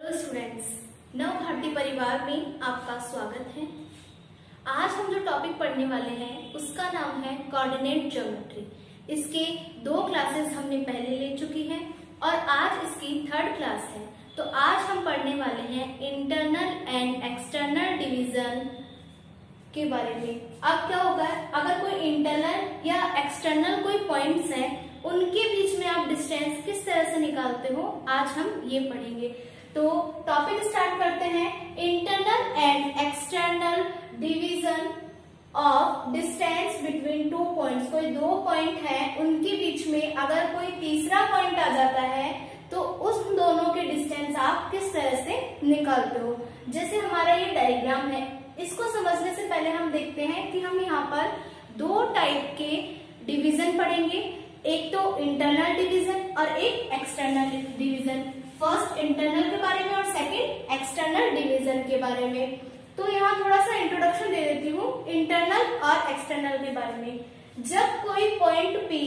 Hello students, नव भारती परिवार में आपका स्वागत है। आज हम जो टॉपिक पढ़ने वाले हैं उसका नाम है कोऑर्डिनेट ज्योमेट्री। इसके 2 क्लासेस हमने पहले ले चुकी हैं और आज इसकी 3rd क्लास है। तो आज हम पढ़ने वाले हैं इंटरनल एंड एक्सटर्नल डिवीजन के बारे में। अब क्या होगा, अगर कोई इंटरनल या एक्सटर्नल कोई पॉइंट्स हैं उनके बीच में आप डिस्टेंस किस तरह से निकालते हो, आज हम ये पढ़ेंगे। तो टॉपिक स्टार्ट करते हैं। Internal and external division of distance between 2 points. कोई 2 पॉइंट है, उनके बीच में अगर कोई तीसरा पॉइंट आ जाता है तो उस दोनों के डिस्टेंस आप किस तरह से निकालते हो। जैसे हमारा ये डायग्राम है, इसको समझने से पहले हम देखते हैं कि हम यहाँ पर 2 टाइप के डिवीजन पढ़ेंगे। एक तो इंटरनल डिवीजन और एक एक्सटर्नल डिवीजन। फर्स्ट इंटरनल के बारे में और सेकंड एक्सटर्नल डिवीजन के बारे में। तो यहाँ थोड़ा सा इंट्रोडक्शन दे देती हूँ इंटरनल और एक्सटर्नल के बारे में। जब कोई पॉइंट P,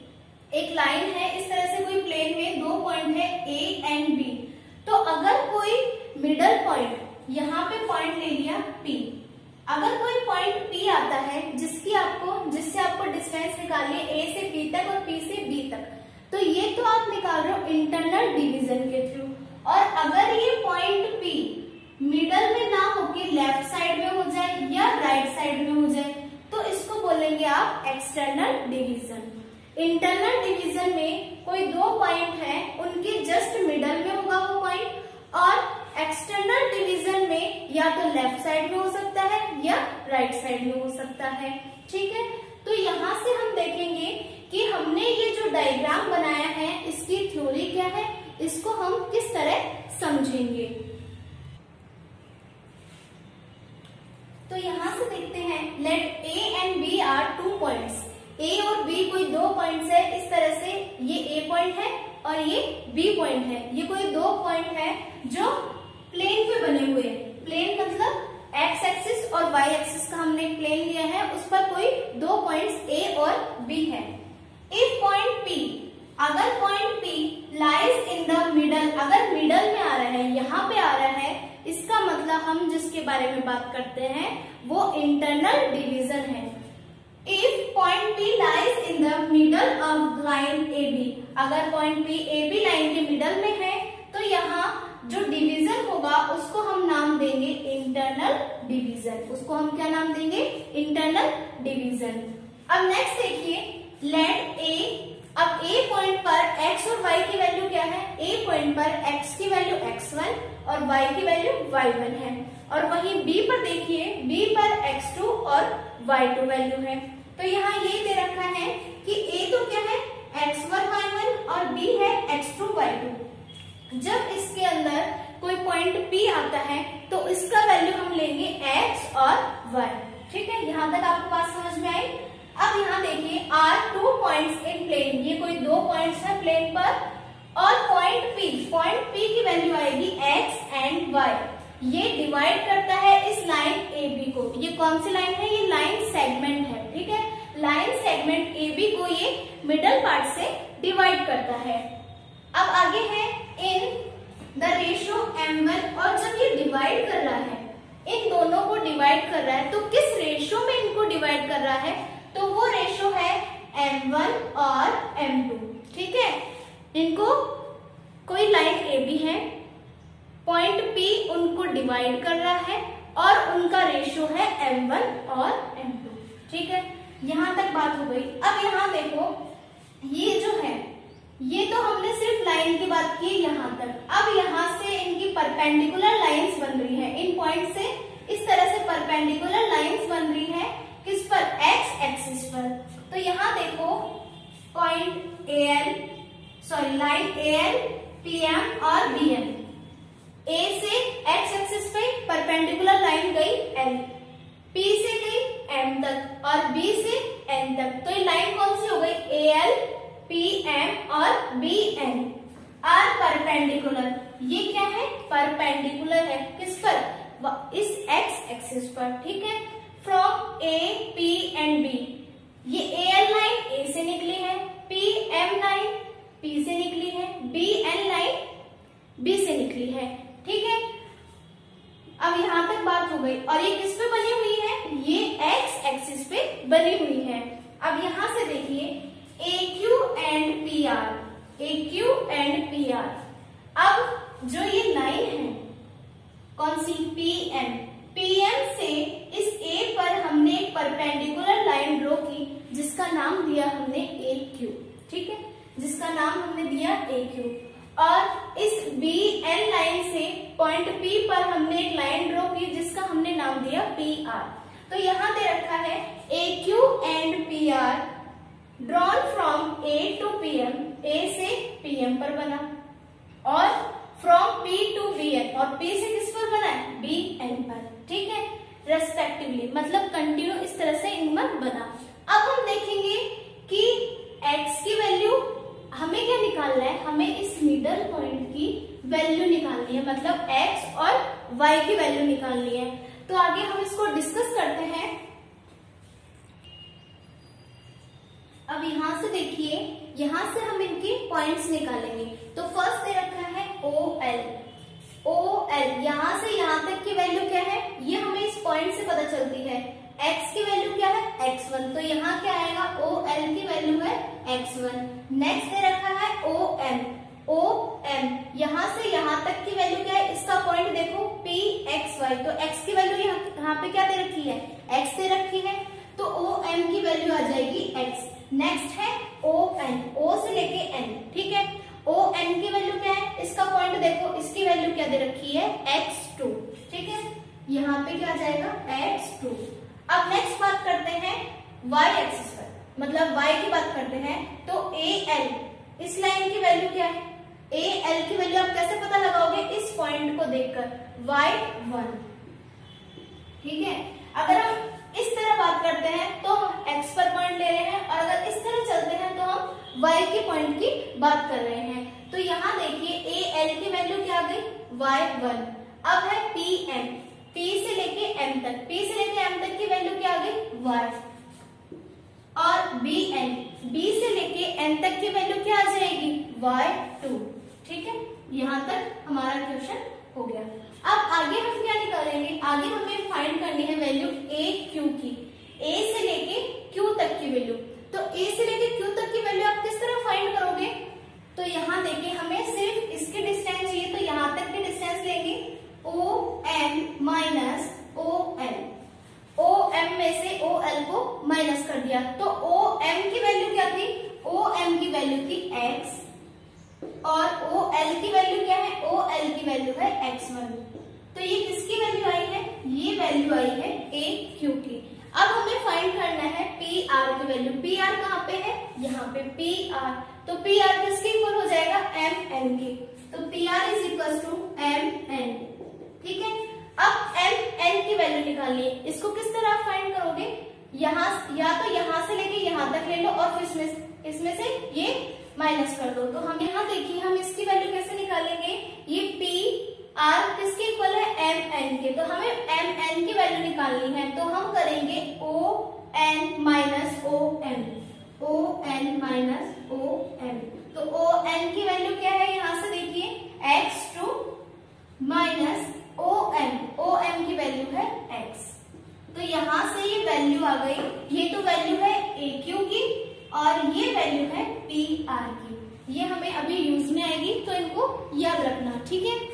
एक लाइन है, इस तरह से कोई प्लेन में 2 पॉइंट है A एंड B, तो अगर कोई मिडल पॉइंट, यहाँ पे पॉइंट ले लिया P, अगर कोई पॉइंट P आता है जिससे आपको डिस्टेंस निकालिए A से P तक और P से B तक, तो ये तो आप निकाल रहे हो इंटरनल डिवीजन के थ्रू। और अगर ये पॉइंट P मिडल में ना होके लेफ्ट साइड में हो जाए या राइट साइड में हो जाए तो इसको बोलेंगे आप एक्सटर्नल डिवीजन। इंटरनल डिवीजन में कोई 2 पॉइंट है, उनके जस्ट मिडल में होगा वो पॉइंट, और एक्सटर्नल डिवीजन में या तो लेफ्ट साइड में हो सकता है या राइट साइड में हो सकता है। ठीक है, तो यहाँ से हम देखेंगे कि हमने ये जो डायग्राम बनाया है इसकी थ्योरी क्या है, इसको हम किस तरह समझेंगे। तो यहाँ से देखते हैं, let A and B are 2 points. A और B कोई 2 पॉइंट्स है। इस तरह से ये A पॉइंट है और ये B पॉइंट है। ये कोई 2 पॉइंट है जो प्लेन पे बने हुए हैं। प्लेन मतलब एक्स एक्सिस और वाई एक्सिस का हमने प्लेन लिया है, उस पर कोई 2 पॉइंट्स A और B है। इफ पॉइंट P, अगर point P lies in the middle, अगर मिडल में आ रहा है, यहाँ पे आ रहा है, इसका मतलब हम जिसके बारे में बात करते हैं वो इंटरनल डिवीजन है। If point P lies in the middle of line AB, अगर पॉइंट P AB लाइन के मिडल में है तो यहाँ जो डिवीजन होगा उसको हम नाम देंगे इंटरनल डिवीजन। उसको हम क्या नाम देंगे? Internal division. अब नेक्स्ट देखिए, लेट A, अब A पॉइंट पर x और y की वैल्यू क्या है? A पॉइंट पर x की वैल्यू x1 और y की वैल्यू y1 है, और वहीं B पर देखिए, B पर x2 और y2 वैल्यू है। तो यहाँ ये दे रखा है कि A तो क्या है? x1 y1 और B है x2 y2। जब इसके अंदर कोई पॉइंट P आता है तो इसका वैल्यू हम लेंगे x और y। ठीक है, यहाँ तक आपको बात समझ में आई। अब यहाँ देखिए, आर 2 पॉइंट्स इन प्लेन, ये कोई 2 पॉइंट्स है प्लेन पर, और पॉइंट P की वैल्यू आएगी x एंड y। ये डिवाइड करता है इस लाइन AB को। ये कौन सी लाइन है? ये लाइन सेगमेंट है। ठीक है, लाइन सेगमेंट AB को ये मिडल पार्ट से डिवाइड करता है। अब आगे है इन द रेशियो M1, और जब ये डिवाइड कर रहा है, इन दोनों को डिवाइड कर रहा है, तो किस रेशियो में इनको डिवाइड कर रहा है? तो वो रेशियो है M1 और M2। ठीक है, इनको कोई लाइन AB है, पॉइंट P उनको डिवाइड कर रहा है और उनका रेशियो है M1 और M2। ठीक है, यहाँ तक बात हो गई। अब यहाँ देखो, ये जो है, ये तो हमने सिर्फ लाइन की बात की यहाँ तक। अब यहाँ से इनकी परपेंडिकुलर लाइंस बन रही है, इन पॉइंट से इस तरह से परपेंडिकुलर लाइंस बन रही है। किस पर? एक्स एक्सिस पर। तो यहाँ देखो, पॉइंट लाइन AL, PM और BM, A से एक्स एक्सिस पे परपेंडिकुलर लाइन गई L, P से गई M तक और B से N तक। तो ये लाइन कौन सी हो गई? AL, PM और BN आर परपेंडिकुलर। ये क्या है? परपेंडिकुलर है। किस पर? इस एक्स एक्सिस पर। ठीक है, from A, P and B, ये AL लाइन A से निकली है, PM लाइन P से निकली है, BN लाइन B से निकली है। ठीक गई और ये किस पे बनी हुई है, ये एक्स एक्सिस पे बनी हुई है। अब यहां से देखिए AQ and PR, AQ and PR। अब जो ये लाइन है कौन सी, PM, PM से इस A पर हमने एक परपेंडिकुलर लाइन ड्रॉ की जिसका नाम दिया हमने AQ, ठीक है, जिसका नाम हमने दिया AQ। और इस BN लाइन से पॉइंट P पर हमने एक लाइन ड्रॉ की जिसका हमने नाम दिया PR। तो यहाँ दे रखा है AQ and PR drawn from A to PM, A से PM पर बना, और फ्रॉम P टू BN, और P से किस पर बना है, BN पर, ठीक है, रेस्पेक्टिवली, मतलब कंटिन्यू इस तरह से इनमें बना। अब हम देखेंगे कि x की वैल्यू हमें क्या निकालना है, हमें इस मिडल पॉइंट की वैल्यू निकालनी है, मतलब x और y की वैल्यू निकालनी है। तो आगे हम इसको डिस्कस करते हैं। अब यहां से देखिए, यहां से हम इनके पॉइंट्स निकालेंगे। तो फर्स्ट दे रखा है OL, OL यहां से यहां तक की वैल्यू क्या है, ये हमें इस पॉइंट से पता चलती है। x की वैल्यू क्या है, x1, तो यहाँ क्या आएगा, OL की वैल्यू है x1। नेक्स्ट दे रखा है OM, OM यहाँ से यहाँ तक की वैल्यू क्या है, इसका पॉइंट देखो PXY, तो x की वैल्यू यहाँ पे क्या दे रखी है, x दे रखी है, तो OM की वैल्यू आ जाएगी x। नेक्स्ट है ON, O से लेके N, ठीक है, ON की वैल्यू क्या है, इसका पॉइंट देखो, इसकी वैल्यू क्या दे रखी है, x2, ठीक है, यहाँ पे क्या आ जाएगा, x2। अब नेक्स्ट बात करते हैं y एक्सिस पर, मतलब y की बात करते हैं। तो AL, इस लाइन की वैल्यू क्या है, AL की वैल्यू आप कैसे पता लगाओगे, इस पॉइंट को देखकर, y1, ठीक है। अगर हम इस तरह बात करते हैं तो हम x पर पॉइंट ले रहे हैं, और अगर इस तरह चलते हैं तो हम y के पॉइंट की बात कर रहे हैं। तो यहाँ देखिए AL की वैल्यू क्या आ गई, y1। अब है PM, P से लेके M तक, P से लेके M तक की वैल्यू क्या आ गई, y। और BN, B से लेके N तक की वैल्यू क्या आ जाएगी, y2, ठीक है। यहाँ तक हमारा क्वेश्चन हो गया। अब आगे हम क्या निकालेंगे, आगे हमें फाइंड करनी है वैल्यू AQ की, A से लेके Q तक की वैल्यू। तो A से लेके Q तक की वैल्यू आप किस तरह फाइंड करोगे, तो यहाँ देखिए हमें सिर्फ इसकी डिस्टेंस चाहिए, तो यहाँ तक की डिस्टेंस लेंगे, OM माइनस OL, OM में से OL को माइनस कर दिया, तो OM की वैल्यू क्या थी, OM की वैल्यू थी x, और OL की वैल्यू क्या है, OL की वैल्यू है x1। तो ये किसकी वैल्यू आई है, ये वैल्यू आई है AQ की। अब हमें फाइंड करना है PR की वैल्यू। PR कहाँ पे है, यहाँ पे PR, तो PR किसके इक्वल हो जाएगा, MN के, तो PR is equal to MN, ठीक है। अब MN की वैल्यू निकालनी है, इसको किस तरह फाइंड करोगे, यहाँ या तो यहाँ से लेके यहाँ तक ले लो और फिर इसमें से ये माइनस कर दो। तो हम यहाँ देखिए हम इसकी वैल्यू कैसे निकालेंगे, ये PR किसके इक्वल है, MN के, तो हमें MN की वैल्यू निकालनी है। तो हम करेंगे ON minus OM, ON minus OM, तो ON की वैल्यू क्या है, यहाँ से देखिए x2 माइनस OM की वैल्यू है x। तो यहाँ से ये वैल्यू आ गई, ये तो वैल्यू है AQ की और ये वैल्यू है PR की। ये हमें अभी यूज में आएगी, तो इनको याद रखना, ठीक है।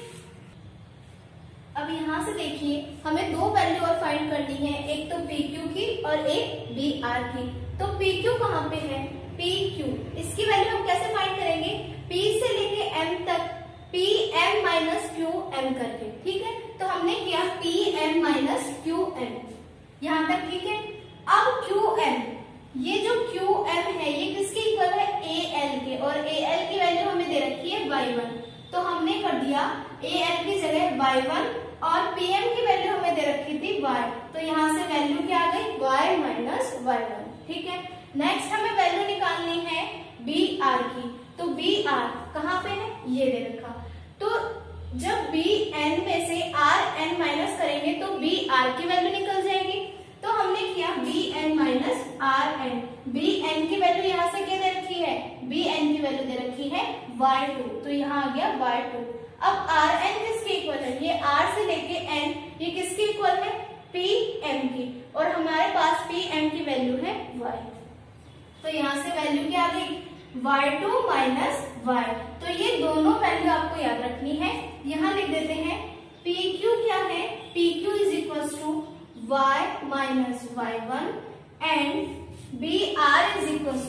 अब यहाँ से देखिए हमें दो वैल्यू और फाइंड करनी है, एक तो PQ की और एक BR की। तो PQ कहाँ पे है, PQ, इसकी वैल्यू हम कैसे फाइंड करेंगे, P से लेके M तक PM माइनस QM करके, ठीक है। तो हमने किया PM माइनस QM यहाँ तक, ठीक है। अब QM, ये जो QM है ये किसके इक्वल है, AL के, और AL की वैल्यू हमें दे रखी है y1, तो हमने कर दिया AL की जगह y1 और PM की वैल्यू हमें दे रखी थी y, तो यहाँ से वैल्यू क्या आ गई, y माइनस y1, ठीक है। नेक्स्ट हमें वैल्यू निकालनी है BR की, तो BR कहाँ पे है, ये दे रखा। तो जब BN में से RN माइनस करेंगे तो BR की वैल्यू निकल जाएगी। तो हमने किया BN माइनस RN, BN की वैल्यू यहाँ से क्या दे रखी है, BN की वैल्यू दे रखी है y2, तो यहाँ आ गया y2। अब आर एन किसके इक्वल है, ये आर से लेके एन ये किसके इक्वल है, पी एम की, और हमारे पास पी एम की वैल्यू है वाई। तो यहाँ से वैल्यू क्या आ गई, y2 माइनस वाई। तो ये दोनों वैल्यू आपको याद रखनी है। यहाँ लिख देते हैं PQ क्या है, PQ is equal to y minus y1 and BR is equal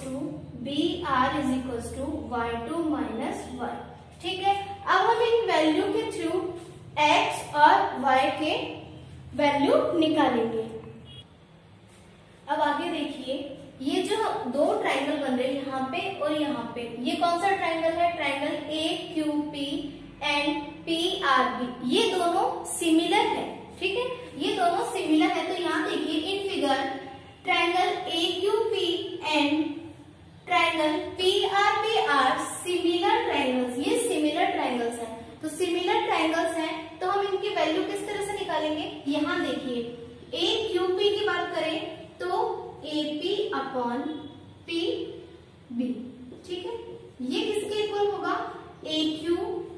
to y2 minus y। ठीक है, अब हम इन वैल्यू के थ्रू x और y के वैल्यू निकालेंगे। अब आगे देखिए, ये जो दो ट्राइंगल बन रहे हैं यहाँ पे और यहाँ पे, ये कौन सा ट्राइंगल है, ट्राइंगल AQP एंड PRB, ये दोनों सिमिलर है। ठीक है, ये दोनों सिमिलर है। तो यहाँ देखिए in figure triangle AQP and triangle PRB are similar triangles, ये सिमिलर ट्राइंगल्स हैं। तो सिमिलर ट्राइंगल्स हैं तो हम इनकी वैल्यू किस तरह से निकालेंगे, यहाँ देखिए AQP की बात करें तो AP अपॉन PB। ठीक है, ये किसके इक्वल होगा, AQ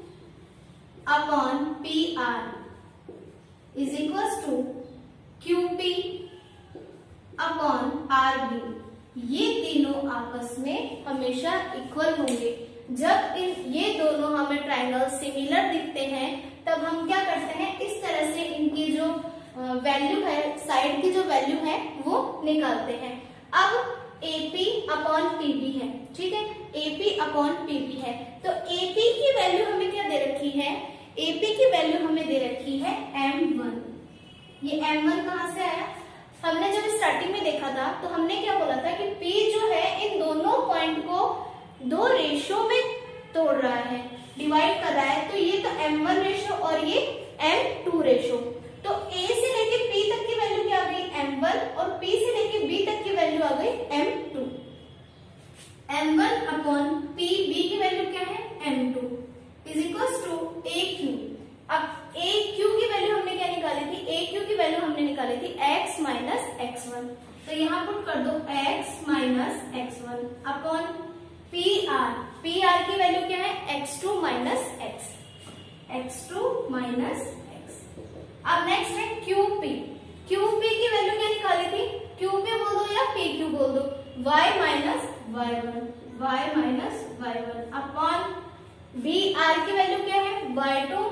upon PR is equal to QP upon RB। ये तीनों आपस में हमेशा इक्वल होंगे। जब ये दोनों हमें ट्राइंगल सिमिलर दिखते हैं तब हम क्या करते हैं, इस तरह से इनकी जो वैल्यू है, साइड की जो वैल्यू है वो निकालते हैं। अब AP अपॉन PB है। ठीक है, AP अपॉन PB है, तो AP की वैल्यू हमें क्या दे रखी है, AP की वैल्यू हमें दे रखी है M1। ये M1 कहाँ से आया, हमने जब स्टार्टिंग में देखा था तो हमने क्या बोला था कि P जो है इन दोनों पॉइंट को दो रेशो में तोड़ रहा है, डिवाइड कर रहा है। तो ये तो M1 रेशो और ये M2 रेशो। तो A से लेके P तक की वैल्यू क्या आ गई, M1, और P से लेके B तक की वैल्यू आ गई M2। M1 अपॉन PB की वैल्यू क्या है, M2 is equal to AQ। अब AQ की वैल्यू हमने क्या निकाली थी, AQ की वैल्यू हमने निकाली थी x माइनस x1। तो यहाँ पुट कर दो x minus x1 upon PR की वैल्यू क्या है, x2 minus x, x2 minus x। अब नेक्स्ट है QP की वैल्यू क्या निकाली थी, QP बोल दो या PQ बोल दो, y minus y1 upon BR की वैल्यू क्या है, y2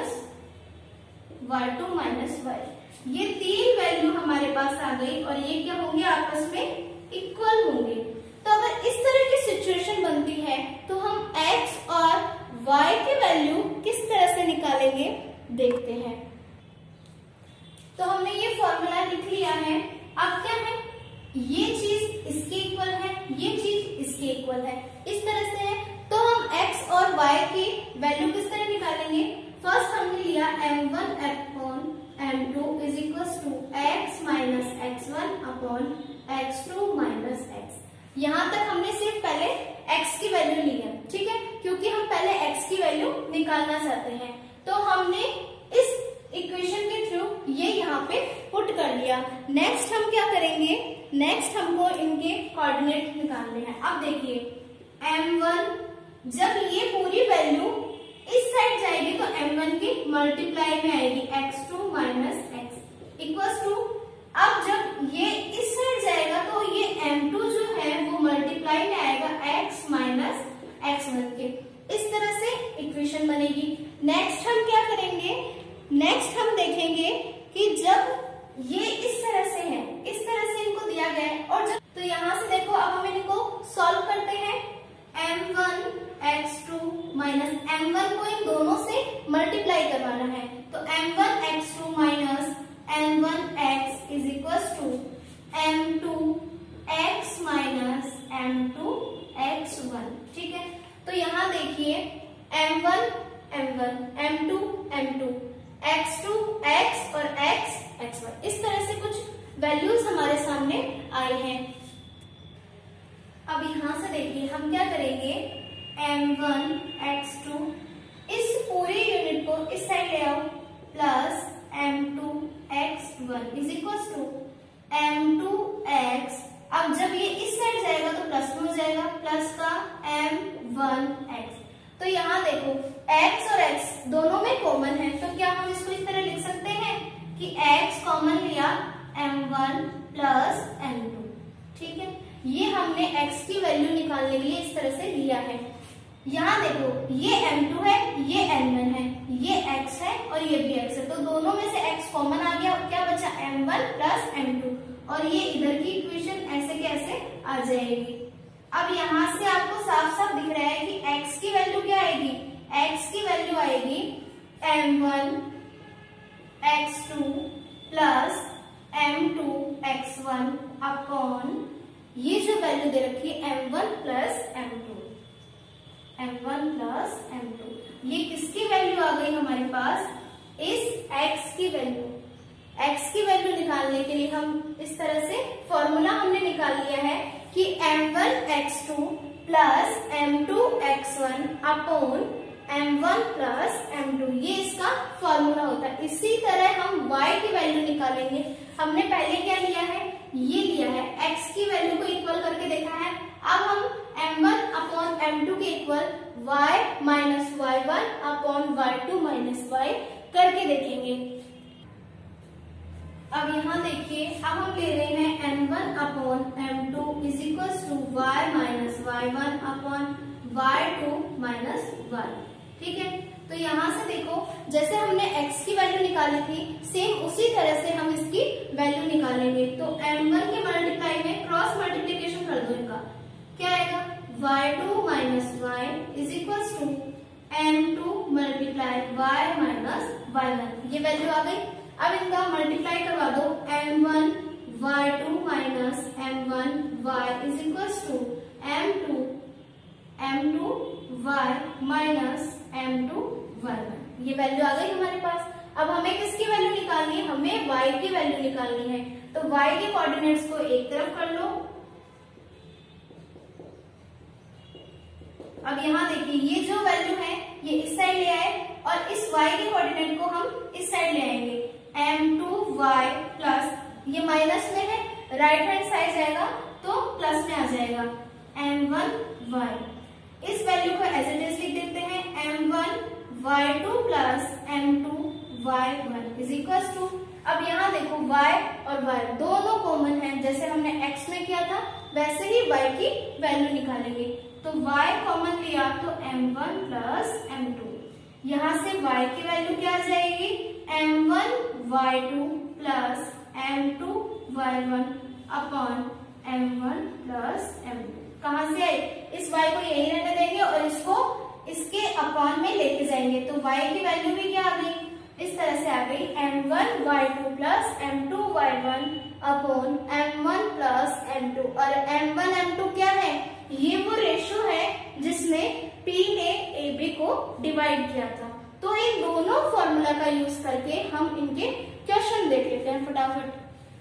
माइनस y। ये तीन वैल्यू हमारे पास आ गई और ये क्या होंगे, आपस में इक्वल होंगे। तो अगर इस तरह की सिचुएशन बनती है तो हम x और y की वैल्यू किस तरह से निकालेंगे देखते हैं। तो हमने ये फॉर्मूला लिख लिया है। अब क्या है, ये चीज इसके इक्वल है, ये चीज इसके इक्वल है, इस तरह से है। तो हम x और y की वैल्यू किस तरह निकालेंगे, फर्स्ट हमने लिया M1 upon M2 is equal to x minus x1 upon x2 minus x। यहाँ तक हमने सिर्फ पहले x की वैल्यू ली है। ठीक है, क्योंकि हम पहले x की वैल्यू निकालना चाहते हैं। तो हमने इस इक्वेशन के थ्रू ये यहाँ पे पुट कर लिया। नेक्स्ट हम क्या करेंगे, नेक्स्ट हमको इनके कोऑर्डिनेट निकालने हैं। अब देखिए M1 जब ये पूरी वैल्यू इस साइड जाएगी तो M1 की मल्टीप्लाई में आएगी x2 minus x equals to, अब जब ये इस साइड जाएगा तो ये M2 जो है वो मल्टीप्लाई में आएगा x माइनस x1 के। इस तरह से इक्वेशन बनेगी। नेक्स्ट हम क्या करेंगे, नेक्स्ट हम देखेंगे कि जब ये इस तरह से है, इस तरह से इनको दिया गया है और जब, तो यहाँ से देखो अब हम इनको सॉल्व करते हैं। M1 x2 माइनस M1 को इन दोनों से मल्टीप्लाई करवाना है, तो M1 x2 minus M1 x is equal to M2 x minus M2 x1। ठीक है, तो यहाँ देखिए M1 M1 M2 M2 x2 x और x x1, इस तरह से कुछ वैल्यूज हमारे सामने आए हैं। अब यहाँ से देखिए हम क्या करेंगे, M1 x2 इस पूरे यूनिट को इस साइड ले आओ plus M2 x1 is equal to M2 x। अब जब ये इस साइड जाएगा तो प्लस में हो जाएगा, प्लस का M1 x। तो यहाँ देखो x और x दोनों में कॉमन है, तो क्या हम इसको इस तरह लिख सकते हैं कि x कॉमन लिया m1 प्लस m2, ठीक है। ये हमने x की वैल्यू निकालने के लिए इस तरह से लिया है। यहाँ देखो ये m2 है, ये m1 है, ये x है और ये भी x है, तो दोनों में से x कॉमन आ गया, क्या बचा m1 प्लस m2, और ये इधर की इक्वेशन ऐसे के ऐसे आ जाएगी। अब यहाँ से आपको साफ साफ दिख रहा है कि x की वैल्यू क्या आएगी, x की वैल्यू आएगी m1 x2 plus m2 x1 upon ये जो वैल्यू दे रखी है m1 plus m2, m1 plus m2, ये किसकी वैल्यू आ गई हमारे पास, इस x की वैल्यू। x की वैल्यू निकालने के लिए हम इस तरह से फॉर्मूला हमने निकाल लिया है कि m1 x2 plus m2 x1 upon m1 plus m2, ये इसका फॉर्मूला होता है। इसी तरह हम y की वैल्यू निकालेंगे। हमने पहले क्या लिया है, ये लिया है, x की वैल्यू को इक्वल करके देखा है। अब हम m1 अपॉन m2 के equal y minus y1 upon y2 minus y करके देखेंगे। अब यहाँ देखिए, अब हम ले रहे हैं m1 upon m2 is equal to y minus y1 upon y2 minus y, ठीक है। तो यहाँ से देखो जैसे हमने x की वैल्यू निकाली थी, सेम उसी तरह से हम इसकी वैल्यू निकालेंगे। तो m1 के मल्टीप्लाई में क्रॉस मल्टीप्लीकेशन कर दो इनका, क्या आएगा y2 minus y is equal to m2 multiply y minus y1, ये वैल्यू आ गई। अब इनका मल्टीप्लाई करवा दो, m1 y2 minus m1 y is equal to m2 y minus m2 y1, ये वैल्यू आ गई हमारे पास। अब हमें किसकी वैल्यू निकालनी है, हमें y की वैल्यू निकालनी है। तो y के कोऑर्डिनेट्स को एक तरफ कर लो। अब यहाँ देखिए ये जो वैल्यू है ये इस साइड ले आए और इस y के कोऑर्डिनेट को हम इस साइड ले आएंगे, m2y प्लस, ये माइनस में है, राइट हैंड साइड जाएगा तो प्लस में आ जाएगा m1y। इस वैल्यू को एज इट इज लिख देते हैं, m1y2 plus m2y1 is equal to, अब यहाँ देखो y और y दोनों कॉमन है, जैसे हमने x में किया था वैसे ही y की वैल्यू निकालेंगे। तो y कॉमन लिया तो m1 प्लस m2, यहाँ से y की वैल्यू क्या आ जाएगी, m1y2 plus m2y1 upon m1 plus m2। कहाँ से आई, इस y को यही रहने देंगे और इसको इसके अपॉन में लेके जाएंगे, तो y की वैल्यू भी क्या आ गई, इस तरह से आ गई m1y2 plus m2y1 upon m1 plus m2। और m1 m2 क्या है, ये वो रेशो है जिसमें p ने ab को डिवाइड किया था। तो इन दोनों फॉर्मूला का यूज करके हम इनके क्वेश्चन देख लेते हैं फटाफट।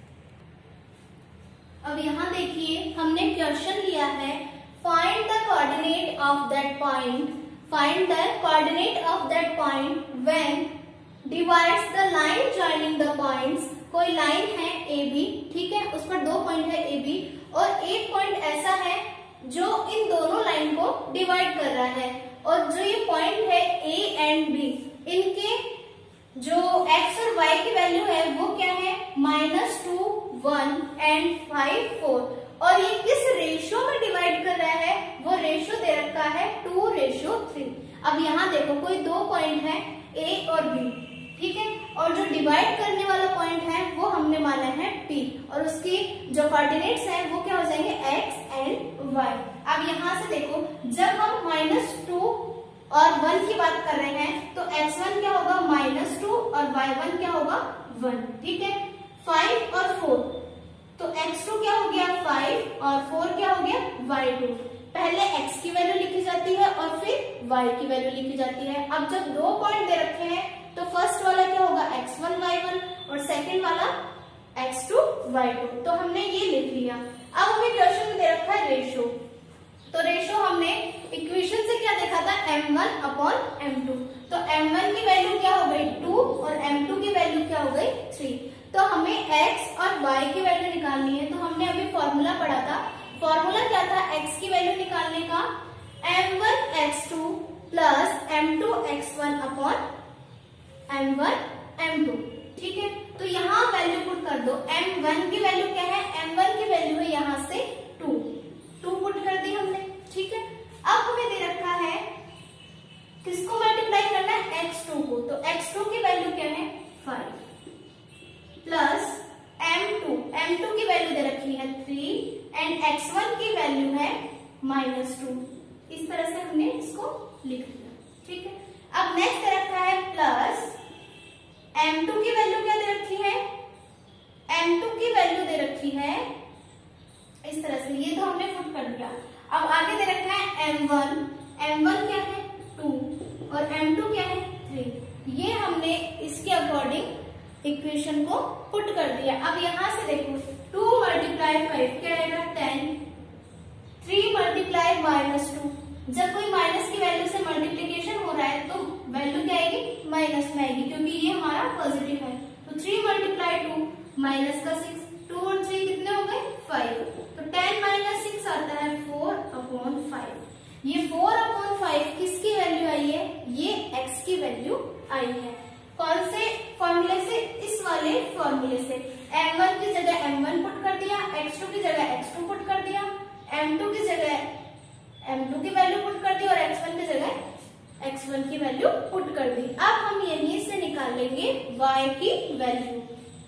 अब यहाँ देखिए हमने क्वेश्चन लिया है, find the coordinate of that point, find the coordinate of that point when divides the line joining the points. कोई लाइन है AB, ठीक है, उस पर दो पॉइंट है AB और एक पॉइंट ऐसा है जो इन दोनों लाइन को डिवाइड कर रहा है, और जो ये पॉइंट है A एंड B, इनके जो x और y की वैल्यू है वो क्या है, -2 1 एंड 5 4, और ये किस रेशो में डिवाइड कर रहा है, वो रेशो दे रखा है 2:3। अब यहाँ देखो कोई दो पॉइंट है A और B, ठीक है, और जो डिवाइड करने वाला पॉइंट है वो हमने माना है P, और उसकी जो कोऑर्डिनेट्स हैं वो क्या हो जाएंगे x एंड y। अब यहाँ से देखो जब हम -2 और 1 की बात कर रहे हैं तो x1 क्या होगा -2 और y1 क्या होगा 1, ठीक है। 5 और 4, तो x2 क्या हो गया 5 और 4 क्या हो गया y2। पहले x की वैल्यू लिखी जाती है और फिर y की वैल्यू लिखी जाती है। अब जब दो पॉइंट दे रखे हैं तो फर्स्ट वाला क्या होगा x1 y1 और सेकंड वाला x2 y2, तो हमने ये लिख लिया। अब हमें क्वेश्चन में दे रखा है रेशो, तो रेशो हमने इक्वेशन से क्या देखा था m1 अपॉन m2, तो m1 की वैल्यू क्या हो गई 2 और m2 की वैल्यू क्या हो गई 3। तो हमें x और y की वैल्यू निकालनी है, तो हमने अभी फॉर्मूला पढ़ा था। फॉर्मूला क्या था x की वैल्यू निकालने का, m1 x2 plus m2 x1 upon m1 m2। ठीक है, तो यहाँ वैल्यू पुट कर दो। m1 की वैल्यू क्या है, m1 की वैल्यू है यहाँ से 2 पुट कर दी हमने। ठीक है, अब हमें दे रखा है किसको मल्टीप्लाई करना है, x2 को। तो x2 की वैल्यू क्या है 5 प्लस m2 की वैल्यू दे रखी है 3 एंड x1 की वैल्यू है -2। इस तरह से हमने इसको लिख दिया। ठीक है, अब नेक्स्ट दे रखा है प्लस m2 की वैल्यू क्या दे रखी है, m2 की वैल्यू दे रखी है इस तरह से, ये तो हमने पुट कर दिया। अब आगे दे रखा है m1 क्या है 2 और m2 क्या है 3। ये हमने इसके अकॉर्डिंग इक्वेशन को पुट कर दिया। अब यहां से देखो 2 मल्टीप्लाई 5 क्या आएगा 10, 3 मल्टीप्लाई -2। जब कोई माइनस की वैल्यू से मल्टीप्लीकेशन हो रहा है तो वैल्यू क्या आएगी, माइनस में आएगी, क्योंकि ये हमारा पॉजिटिव है। तो 3 मल्टीप्लाई 2 माइनस का 6, 2 और 3 कितने हो गए 5। तो 10 माइनस 6 आता है 4/5। ये 4/5 किसकी वैल्यू आई है, ये x की वैल्यू आई है। कौन से फॉर्मूले से, इस वाले फॉर्मूले से। m1 की जगह m1 पुट कर दिया, x2 की जगह x2 पुट कर दिया, m2 की जगह m2 की वैल्यू पुट कर दी और x1 की जगह x1 की वैल्यू पुट कर दी। अब हम यहीं से निकाल लेंगे y की वैल्यू।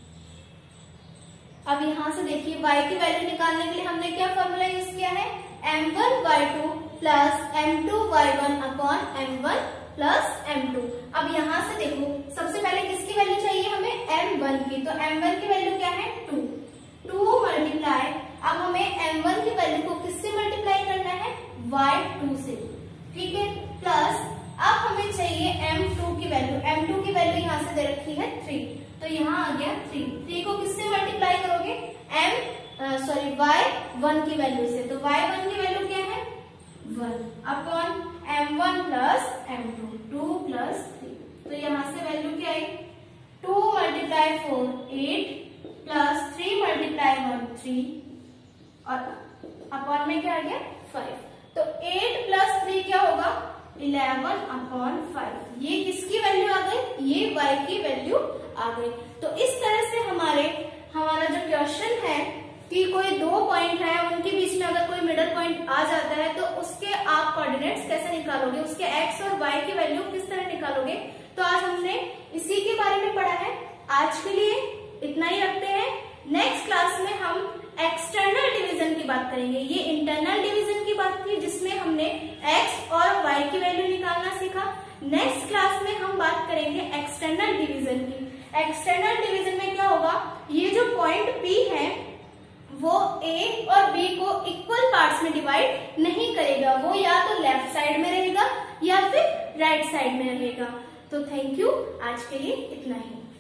अब यहां से देखिए y की वैल्यू निकालने के लिए हमने क्या फॉर्मूला यूज किया है, m1y2 plus m2y1 upon m1 plus m2। अब यहां से देखो सबसे पहले किसकी वैल्यू चाहिए हमें, m1 की। तो m1 की वैल्यू क्या है 2 मल्टीप्लाई, अब हमें m1 की वैल्यू को किससे मल्टीप्लाई करना है, y2 से। ठीक है, प्लस अब हमें चाहिए m2 की वैल्यू। m2 की वैल्यू यहाँ से दे रखी है 3, तो यहाँ आ गया 3 को किससे मल्टीप्लाई करोगे, y1 की वैल्यू से। तो y1 की वैल्यू क्या है 1 upon m1 plus m2, 2 plus 3। तो यहाँ से वैल्यू क्या आई, 2 मल्टीप्लाई 4 8 प्लस 3 मल्टीप्लाई 1 3 और अपॉन में क्या आ गया 5। तो 8 प्लस 3 क्या होगा 11/5। ये किसकी वैल्यू आ गई, ये y की वैल्यू आ गई। तो इस तरह से हमारा जो क्वेश्चन है कि कोई 2 पॉइंट है, उनके बीच में अगर कोई मिडल पॉइंट आ जाता है तो उसके आप कोऑर्डिनेट्स कैसे निकालोगे, उसके x और y की वैल्यू किस तरह निकालोगे। तो आज हमने इसी के बारे में पढ़ा है। आज के लिए इतना ही रखते हैं। नेक्स्ट क्लास में हम एक्सटर्नल डिवीजन की बात करेंगे। ये इंटरनल डिवीजन की बात थी जिसमें हमने x और y की वैल्यू निकालना सीखा। नेक्स्ट क्लास में हम बात करेंगे एक्सटर्नल डिवीजन की। एक्सटर्नल डिवीजन में क्या होगा, ये जो पॉइंट P है वो A और B को इक्वल पार्ट्स में डिवाइड नहीं करेगा, वो या तो लेफ्ट साइड में रहेगा या फिर राइट साइड में रहेगा। तो थैंक यू, आज के लिए इतना ही।